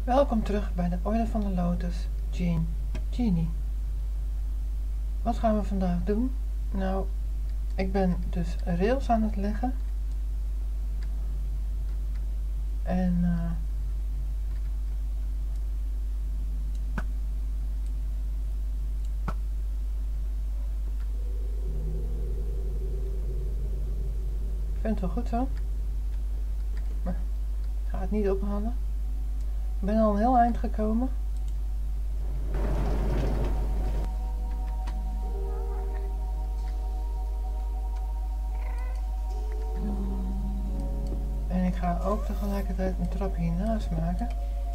Welkom terug bij de Orde van de Lotus, Genie. Wat gaan we vandaag doen? Nou, ik ben dus rails aan het leggen. En ik vind het wel goed zo. Maar ik ga het niet ophalen. Ik ben al een heel eind gekomen. En ik ga ook tegelijkertijd een trap hiernaast maken.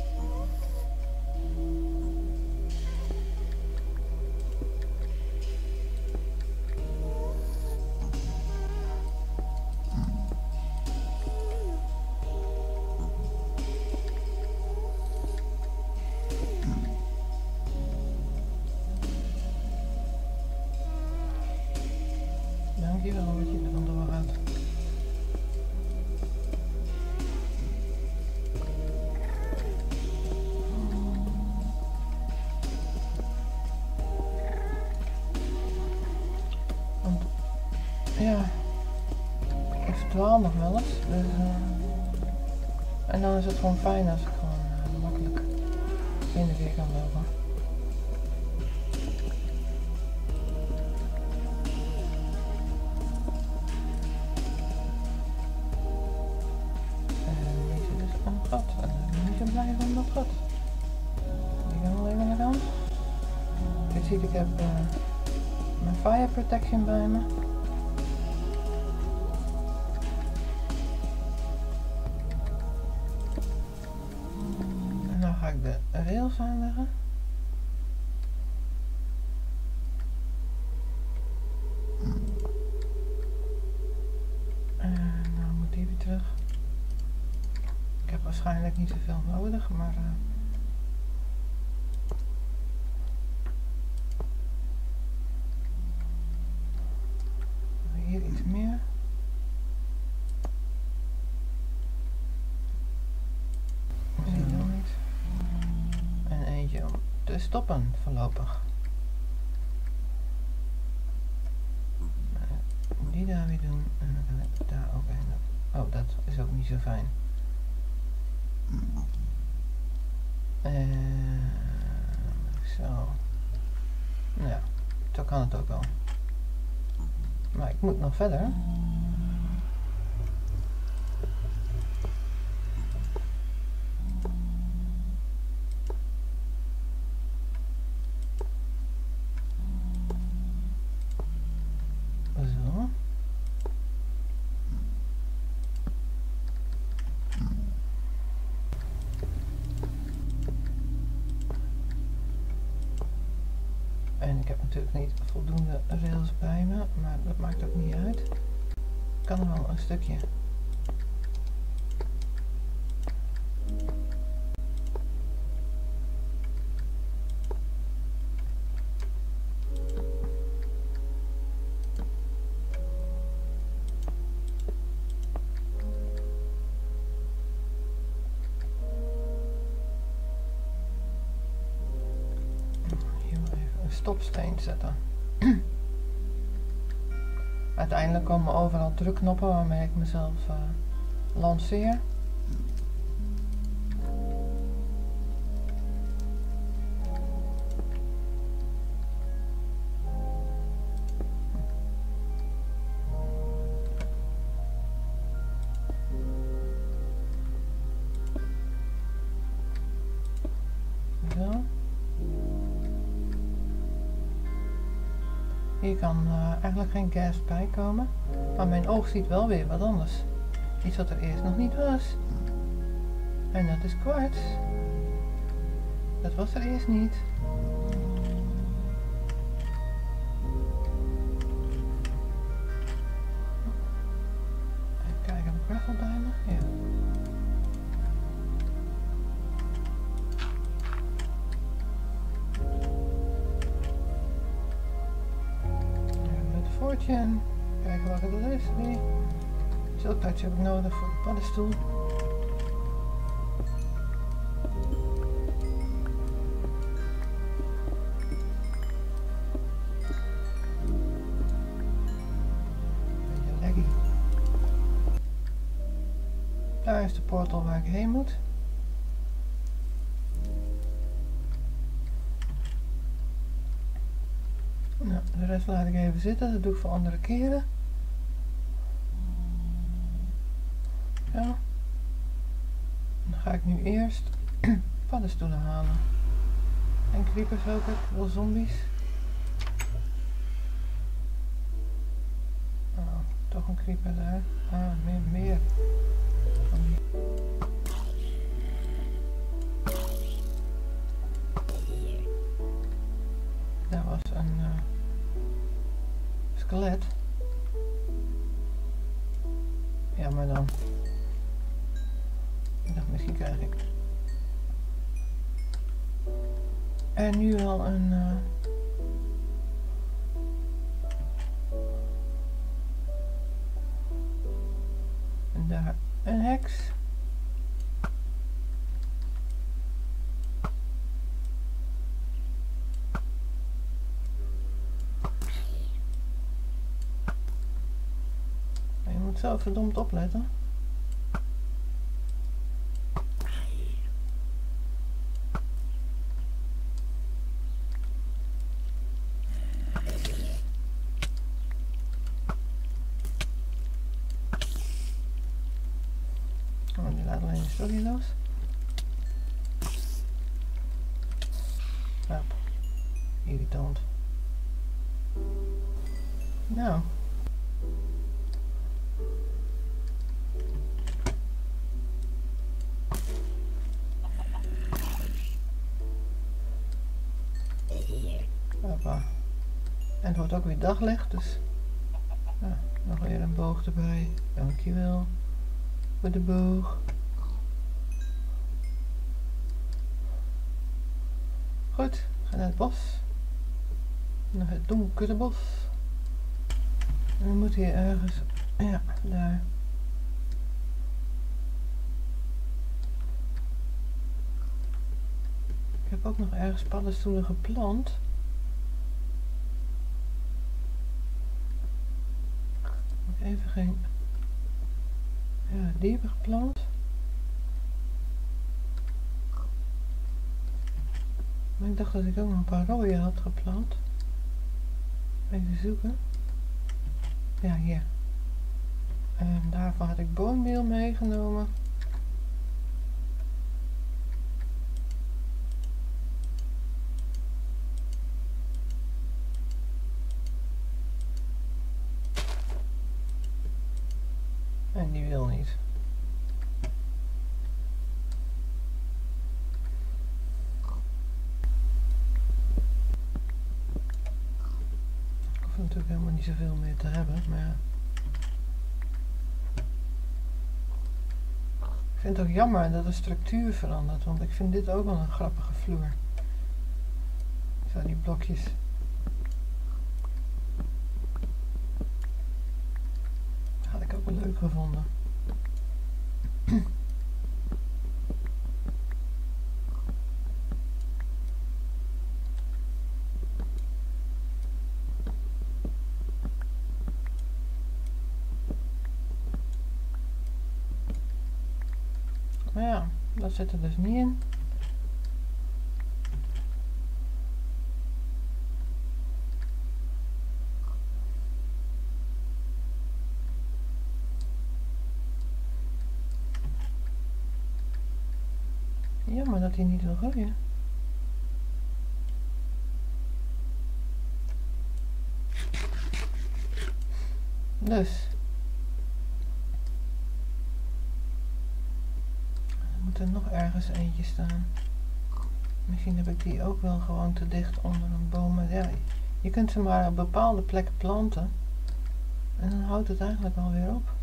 Dankjewel dat je er vandoor gaat. Want, ja, ik verdwaal nog wel eens. Dus, en dan is het gewoon fijn als ik gewoon makkelijk heen en weer kan lopen. En ik ben niet zo blij van dat gat. Die gaan wel even naar de kant. Je ziet, ik heb mijn fire protection bij me. En dan ga ik de rails aanleggen. En dan moet die weer terug. Ik heb waarschijnlijk niet zoveel nodig, maar hier iets meer. Zie je nog niet. En eentje om te stoppen voorlopig. Die daar weer doen en dan kan ik daar ook heen. Oh, dat is ook niet zo fijn. Zo. Nou ja, zo kan het ook wel. Maar ik moet nog verder. Zo. En ik heb natuurlijk niet voldoende rails bij me, maar dat maakt ook niet uit. Ik kan er wel een stukje. Stopsteen zetten. Uiteindelijk komen overal drukknoppen waarmee ik mezelf lanceer. Zo. Hier kan eigenlijk geen gas bij komen, maar mijn oog ziet wel weer wat anders. Iets wat er eerst nog niet was. En dat is kwarts. Dat was er eerst niet. Even kijken, heb ik gravel bij me? Ja. Kijken wat het is. Nee. Zo'n touch heb ik nodig voor de paddenstoel. Daar is de portal waar ik heen moet. Nou, de rest laat ik even zitten. Dat doe ik voor andere keren. Ja. Dan ga ik nu eerst paddenstoelen halen. En creepers ook, ik wil zombies. Oh, toch een creeper daar. Ah, meer. Van die. Daar was een skelet. Ja, maar dan. Ik dacht, misschien krijg ik. En nu al een. En daar een heks. Je moet zo verdomd opletten. Oh, die laat alleen de story los. Hop. Irritant. Nou. Hoppa. En het wordt ook weer daglicht, dus ja, nog weer een boog erbij. Dankjewel voor de boog. Goed, ga naar het bos. Naar het donkere bos. En we moeten hier ergens, ja, daar. Ik heb ook nog ergens paddenstoelen geplant. Even geen. Ja, die heb ik geplant. Maar ik dacht dat ik ook nog een paar rode had geplant. Even zoeken. Ja, hier. En daarvan had ik boommeel meegenomen. En die wil niet. Ik hoef natuurlijk helemaal niet zoveel meer te hebben, maar ja. Ik vind het ook jammer dat de structuur verandert, want ik vind dit ook wel een grappige vloer. Zo, die blokjes. Dat had ik ook wel leuk gevonden. Maar ja, dat zit er dus niet in. Jammer dat hij niet wil groeien. Dus. Er moet er nog ergens eentje staan. Misschien heb ik die ook wel gewoon te dicht onder een boom. Maar ja, je kunt ze maar op bepaalde plekken planten. En dan houdt het eigenlijk alweer op.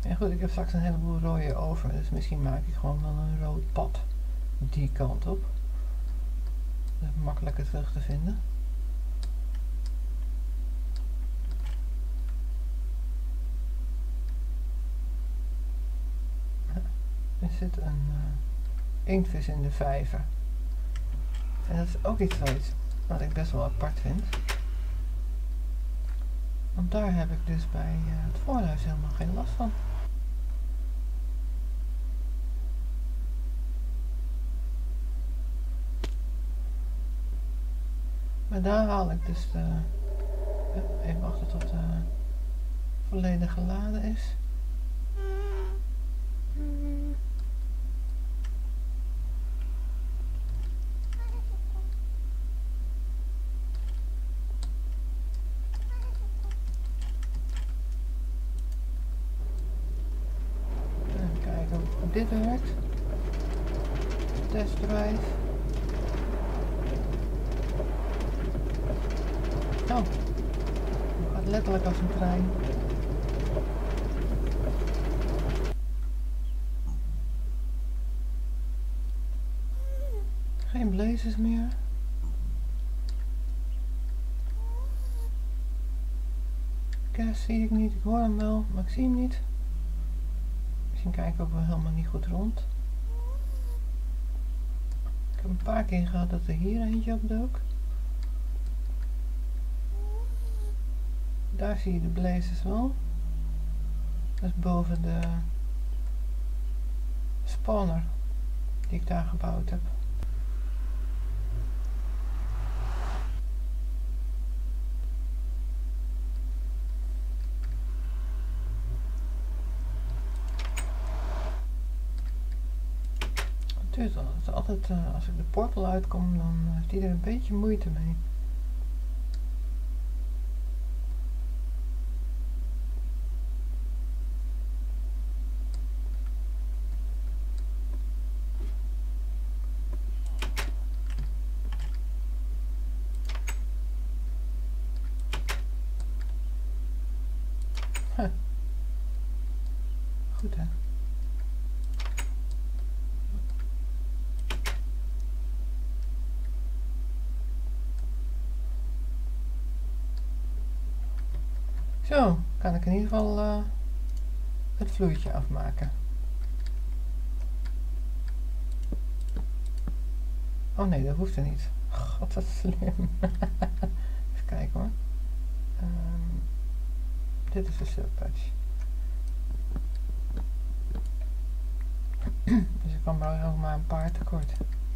En goed, ik heb straks een heleboel rode over, dus misschien maak ik gewoon wel een rood pad die kant op. Dat is makkelijker terug te vinden. Er zit een inktvis in de vijver. En dat is ook iets wat ik best wel apart vind. Want daar heb ik dus bij het voorhuis helemaal geen last van. Maar daar haal ik dus de... even wachten tot de volledig geladen is. Even kijken hoe dit werkt. Testdrive. Oh, het gaat letterlijk als een trein. Geen blazers meer. Gas zie ik niet, ik hoor hem wel, maar ik zie hem niet. Misschien kijken ook wel helemaal niet goed rond. Ik heb een paar keer gehad dat er hier eentje op dook. Daar zie je de blazers wel. Dat is boven de spawner die ik daar gebouwd heb. Het duurt altijd, als ik de portal uitkom, dan heeft iedereen een beetje moeite mee. Goed hè. Zo, kan ik in ieder geval het vloeitje afmaken. Oh nee, dat hoeft er niet. God, wat slim. Even kijken hoor. Dit is de subpatch. Dus ik kan maar ook maar een paar tekort.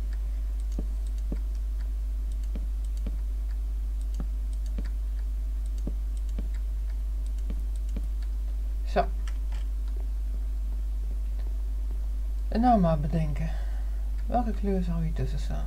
Zo. En nou maar bedenken. Welke kleur zou hier tussen staan?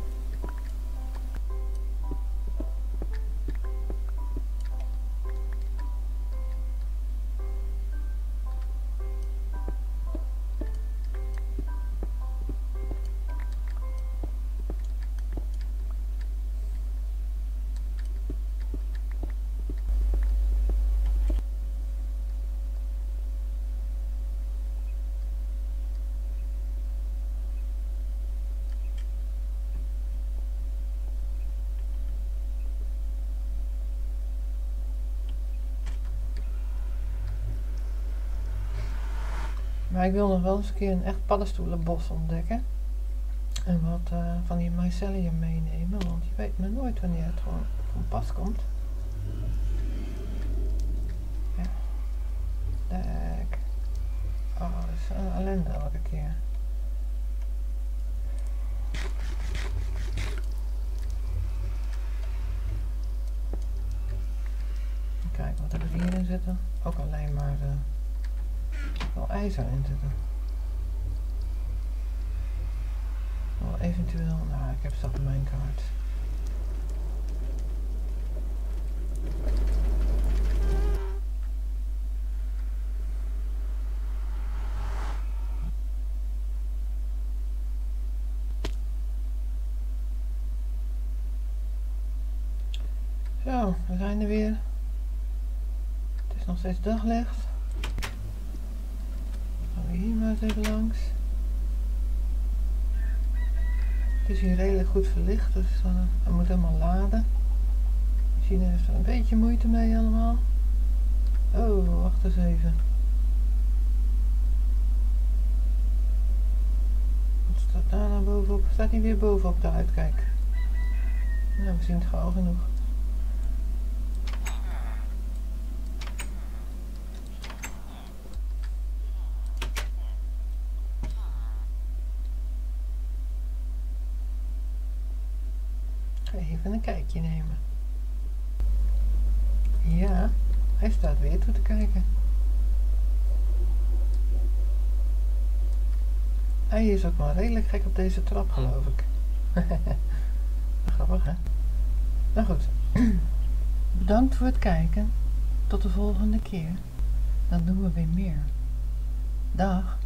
Maar ik wil nog wel eens een keer een echt paddenstoelenbos ontdekken. En wat van die mycelium meenemen, want je weet maar nooit wanneer het gewoon van pas komt. Ja. Dek. Oh, dat is een ellende elke keer. Kijk, wat hebben we hierin zitten? Ook alleen maar wel ijzer in zitten. Wel eventueel, nou ik heb straks op mijn kaart. Zo, we zijn er weer. Het is nog steeds daglicht. kijken hier maar eens even langs. Het is hier redelijk goed verlicht, dus het moet helemaal laden. De machine heeft er een beetje moeite mee allemaal. Oh, wacht eens even. Wat staat daar nou bovenop? Staat hij weer bovenop de uitkijk? Nou, we zien het gauw genoeg. Even een kijkje nemen. Ja, hij staat weer toe te kijken. Hij is ook maar redelijk gek op deze trap, geloof ik. Grappig, hè? Nou goed. Bedankt voor het kijken. Tot de volgende keer. Dan doen we weer meer. Dag.